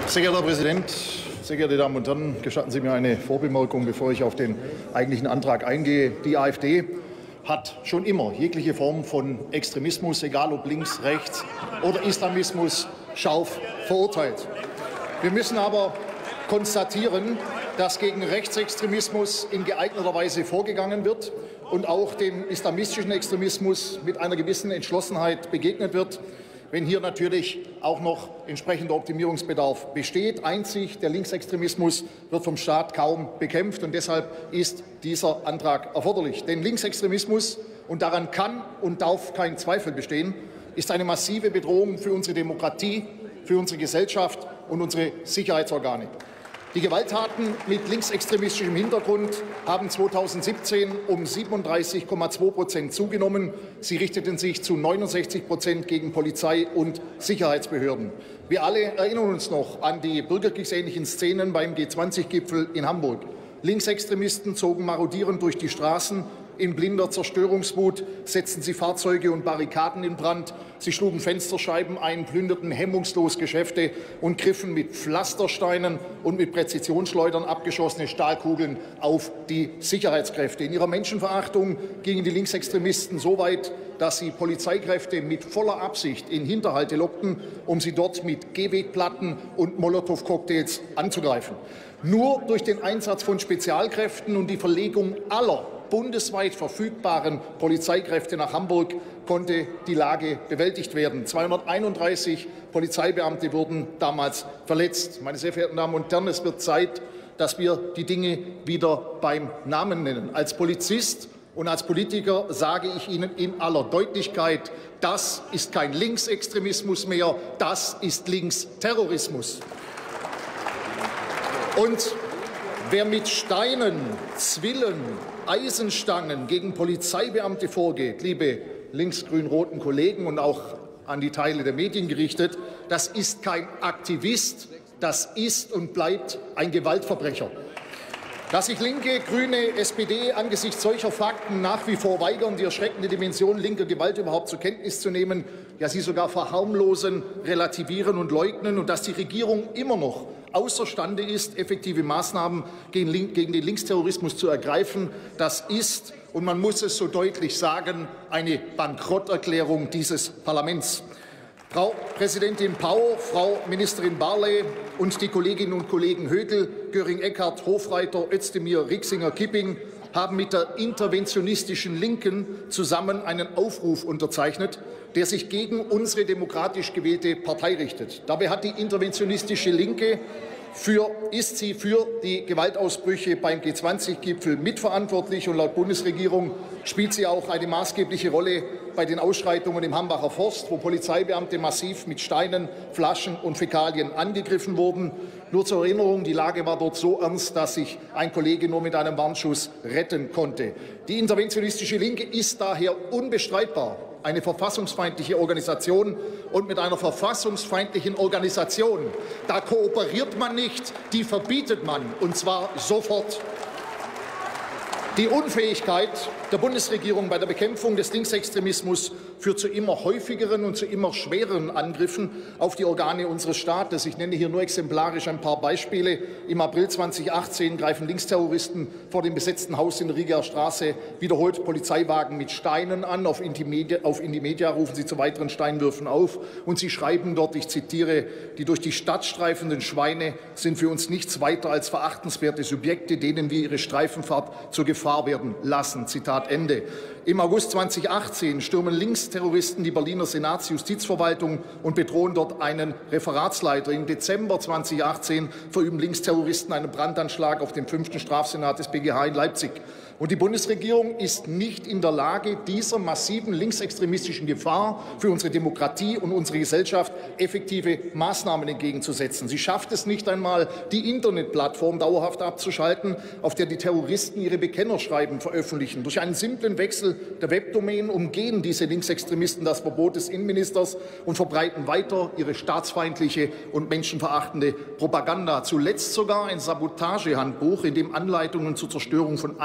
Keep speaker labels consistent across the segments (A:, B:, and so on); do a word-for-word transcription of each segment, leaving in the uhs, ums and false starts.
A: Sehr geehrter Herr Präsident, sehr geehrte Damen und Herren, gestatten Sie mir eine Vorbemerkung, bevor ich auf den eigentlichen Antrag eingehe. Die AfD hat schon immer jegliche Form von Extremismus, egal ob links, rechts oder Islamismus, scharf verurteilt. Wir müssen aber konstatieren, dass gegen Rechtsextremismus in geeigneter Weise vorgegangen wird und auch dem islamistischen Extremismus mit einer gewissen Entschlossenheit begegnet wird, wenn hier natürlich auch noch entsprechender Optimierungsbedarf besteht. Einzig der Linksextremismus wird vom Staat kaum bekämpft, und deshalb ist dieser Antrag erforderlich. Denn Linksextremismus, und daran kann und darf kein Zweifel bestehen, ist eine massive Bedrohung für unsere Demokratie, für unsere Gesellschaft und unsere Sicherheitsorgane. Die Gewalttaten mit linksextremistischem Hintergrund haben zweitausendsiebzehn um siebenunddreißig Komma zwei Prozent zugenommen. Sie richteten sich zu neunundsechzig Prozent gegen Polizei und Sicherheitsbehörden. Wir alle erinnern uns noch an die bürgerkriegsähnlichen Szenen beim G zwanzig Gipfel in Hamburg. Linksextremisten zogen marodierend durch die Straßen. In blinder Zerstörungswut setzten sie Fahrzeuge und Barrikaden in Brand. Sie schlugen Fensterscheiben ein, plünderten hemmungslos Geschäfte und griffen mit Pflastersteinen und mit Präzisionsschleudern abgeschossene Stahlkugeln auf die Sicherheitskräfte. In ihrer Menschenverachtung gingen die Linksextremisten so weit, dass sie Polizeikräfte mit voller Absicht in Hinterhalte lockten, um sie dort mit Gehwegplatten und Molotow-Cocktails anzugreifen. Nur durch den Einsatz von Spezialkräften und die Verlegung aller bundesweit verfügbaren Polizeikräfte nach Hamburg konnte die Lage bewältigt werden. zweihunderteinunddreißig Polizeibeamte wurden damals verletzt. Meine sehr verehrten Damen und Herren, es wird Zeit, dass wir die Dinge wieder beim Namen nennen. Als Polizist und als Politiker sage ich Ihnen in aller Deutlichkeit, das ist kein Linksextremismus mehr, das ist Linksterrorismus. Und wer mit Steinen, Zwillen, Eisenstangen gegen Polizeibeamte vorgeht, liebe linksgrün-roten Kollegen und auch an die Teile der Medien gerichtet, das ist kein Aktivist, das ist und bleibt ein Gewaltverbrecher. Dass sich Linke, Grüne, S P D angesichts solcher Fakten nach wie vor weigern, die erschreckende Dimension linker Gewalt überhaupt zur Kenntnis zu nehmen, ja sie sogar verharmlosen, relativieren und leugnen, und dass die Regierung immer noch außerstande ist, effektive Maßnahmen gegen, gegen den Linksterrorismus zu ergreifen, das ist, und man muss es so deutlich sagen, eine Bankrotterklärung dieses Parlaments. Frau Präsidentin Pau, Frau Ministerin Barley und die Kolleginnen und Kollegen Högel, Göring-Eckardt, Hofreiter, Özdemir, Rixinger, Kipping haben mit der interventionistischen Linken zusammen einen Aufruf unterzeichnet, der sich gegen unsere demokratisch gewählte Partei richtet. Dabei hat die interventionistische Linke Für, ist sie für die Gewaltausbrüche beim G zwanzig Gipfel mitverantwortlich, und laut Bundesregierung spielt sie auch eine maßgebliche Rolle bei den Ausschreitungen im Hambacher Forst, wo Polizeibeamte massiv mit Steinen, Flaschen und Fäkalien angegriffen wurden. Nur zur Erinnerung, die Lage war dort so ernst, dass sich ein Kollege nur mit einem Warnschuss retten konnte. Die interventionistische Linke ist daher unbestreitbar eine verfassungsfeindliche Organisation, und mit einer verfassungsfeindlichen Organisation, da kooperiert man nicht, die verbietet man, und zwar sofort. Die Unfähigkeit der Bundesregierung bei der Bekämpfung des Linksextremismus führt zu immer häufigeren und zu immer schwereren Angriffen auf die Organe unseres Staates. Ich nenne hier nur exemplarisch ein paar Beispiele. Im April zweitausendachtzehn greifen Linksterroristen vor dem besetzten Haus in der Rieger Straße wiederholt Polizeiwagen mit Steinen an. Auf Intimedia, auf Intimedia rufen sie zu weiteren Steinwürfen auf, und sie schreiben dort, ich zitiere, die durch die Stadt streifenden Schweine sind für uns nichts weiter als verachtenswerte Subjekte, denen wir ihre Streifenfahrt zur Gefahr werden lassen. Zitat Ende. Im August zweitausendachtzehn stürmen Linksterroristen die Berliner Senatsjustizverwaltung und bedrohen dort einen Referatsleiter. Im Dezember zweitausendachtzehn verüben Linksterroristen einen Brandanschlag auf den fünften Strafsenat des B G H in Leipzig. Und die Bundesregierung ist nicht in der Lage, dieser massiven linksextremistischen Gefahr für unsere Demokratie und unsere Gesellschaft effektive Maßnahmen entgegenzusetzen. Sie schafft es nicht einmal, die Internetplattform dauerhaft abzuschalten, auf der die Terroristen ihre Bekennerschreiben veröffentlichen. Durch einen simplen Wechsel der Webdomain umgehen diese Linksextremisten das Verbot des Innenministers und verbreiten weiter ihre staatsfeindliche und menschenverachtende Propaganda. Zuletzt sogar ein Sabotagehandbuch, in dem Anleitungen zur Zerstörung von Eigentum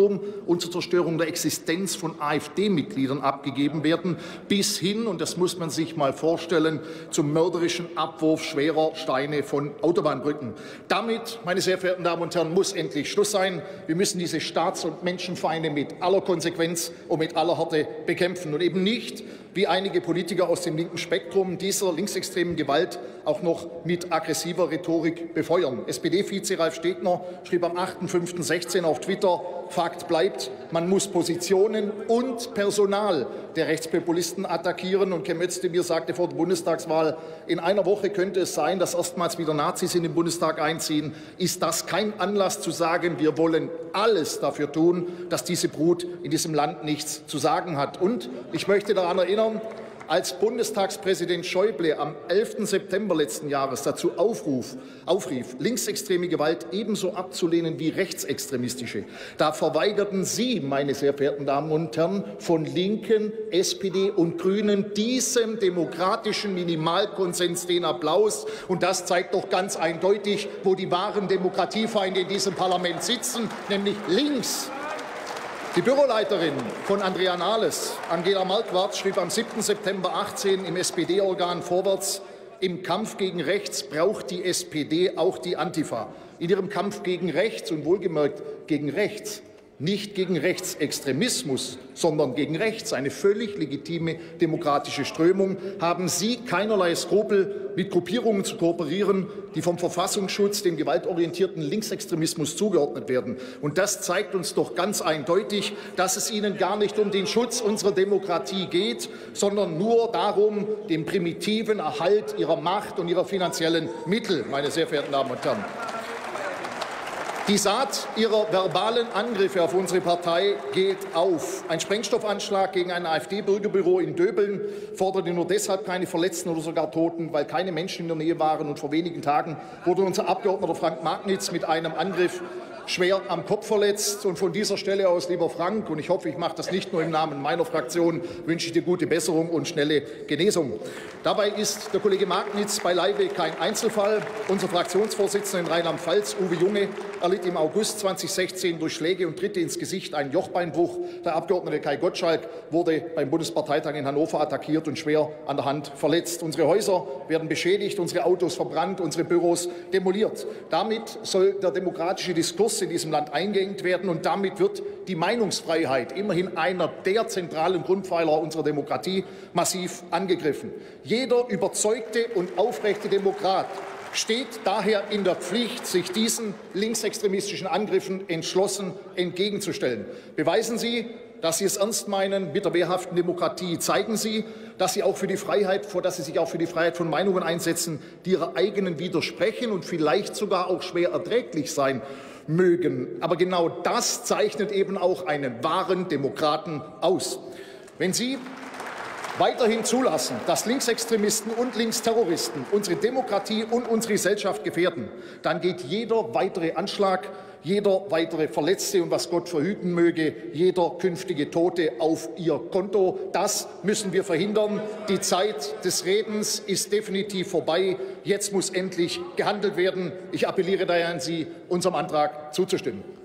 A: Martyrium und zur Zerstörung der Existenz von AfD-Mitgliedern abgegeben werden, bis hin, und das muss man sich mal vorstellen, zum mörderischen Abwurf schwerer Steine von Autobahnbrücken. Damit, meine sehr verehrten Damen und Herren, muss endlich Schluss sein. Wir müssen diese Staats- und Menschenfeinde mit aller Konsequenz und mit aller Härte bekämpfen und eben nicht, wie einige Politiker aus dem linken Spektrum, dieser linksextremen Gewalt auch noch mit aggressiver Rhetorik befeuern. S P D-Vize Ralf Stegner schrieb am achten fünften sechzehn auf Twitter: Fakt bleibt, man muss Positionen und Personal der Rechtspopulisten attackieren. Und Cem Özdemir sagte vor der Bundestagswahl, in einer Woche könnte es sein, dass erstmals wieder Nazis in den Bundestag einziehen. Ist das kein Anlass zu sagen, wir wollen alles dafür tun, dass diese Brut in diesem Land nichts zu sagen hat? Und ich möchte daran erinnern, als Bundestagspräsident Schäuble am elften September letzten Jahres dazu aufruf, aufrief, linksextreme Gewalt ebenso abzulehnen wie rechtsextremistische, da verweigerten Sie, meine sehr verehrten Damen und Herren, von Linken, S P D und Grünen diesem demokratischen Minimalkonsens den Applaus. Und das zeigt doch ganz eindeutig, wo die wahren Demokratiefeinde in diesem Parlament sitzen, nämlich links. Die Büroleiterin von Andrea Nahles, Angela Marquardt, schrieb am siebten September achtzehn im S P D-Organ Vorwärts: Im Kampf gegen rechts braucht die S P D auch die Antifa. In ihrem Kampf gegen rechts und wohlgemerkt gegen rechts, nicht gegen Rechtsextremismus, sondern gegen rechts, eine völlig legitime demokratische Strömung, haben Sie keinerlei Skrupel, mit Gruppierungen zu kooperieren, die vom Verfassungsschutz dem gewaltorientierten Linksextremismus zugeordnet werden. Und das zeigt uns doch ganz eindeutig, dass es Ihnen gar nicht um den Schutz unserer Demokratie geht, sondern nur darum, den primitiven Erhalt Ihrer Macht und Ihrer finanziellen Mittel, meine sehr verehrten Damen und Herren. Die Saat Ihrer verbalen Angriffe auf unsere Partei geht auf. Ein Sprengstoffanschlag gegen ein AfD-Bürgerbüro in Döbeln forderte nur deshalb keine Verletzten oder sogar Toten, weil keine Menschen in der Nähe waren. Und vor wenigen Tagen wurde unser Abgeordneter Frank Magnitz mit einem Angriff schwer am Kopf verletzt. Und von dieser Stelle aus, lieber Frank, und ich hoffe, ich mache das nicht nur im Namen meiner Fraktion, wünsche ich dir gute Besserung und schnelle Genesung. Dabei ist der Kollege Magnitz beileibe kein Einzelfall. Unser Fraktionsvorsitzender in Rheinland-Pfalz, Uwe Junge, erlitt im August zweitausendsechzehn durch Schläge und Tritte ins Gesicht einen Jochbeinbruch. Der Abgeordnete Kai Gottschalk wurde beim Bundesparteitag in Hannover attackiert und schwer an der Hand verletzt. Unsere Häuser werden beschädigt, unsere Autos verbrannt, unsere Büros demoliert. Damit soll der demokratische Diskurs in diesem Land eingeengt werden, und damit wird die Meinungsfreiheit, immerhin einer der zentralen Grundpfeiler unserer Demokratie, massiv angegriffen. Jeder überzeugte und aufrechte Demokrat steht daher in der Pflicht, sich diesen linksextremistischen Angriffen entschlossen entgegenzustellen. Beweisen Sie, dass Sie es ernst meinen mit der wehrhaften Demokratie. Zeigen Sie, dass Sie, auch für die Freiheit, dass Sie sich auch für die Freiheit von Meinungen einsetzen, die Ihrer eigenen widersprechen und vielleicht sogar auch schwer erträglich sein mögen. Aber genau das zeichnet eben auch einen wahren Demokraten aus. Wenn Sie weiterhin zulassen, dass Linksextremisten und Linksterroristen unsere Demokratie und unsere Gesellschaft gefährden, dann geht jeder weitere Anschlag, jeder weitere Verletzte und, was Gott verhüten möge, jeder künftige Tote auf ihr Konto. Das müssen wir verhindern. Die Zeit des Redens ist definitiv vorbei. Jetzt muss endlich gehandelt werden. Ich appelliere daher an Sie, unserem Antrag zuzustimmen.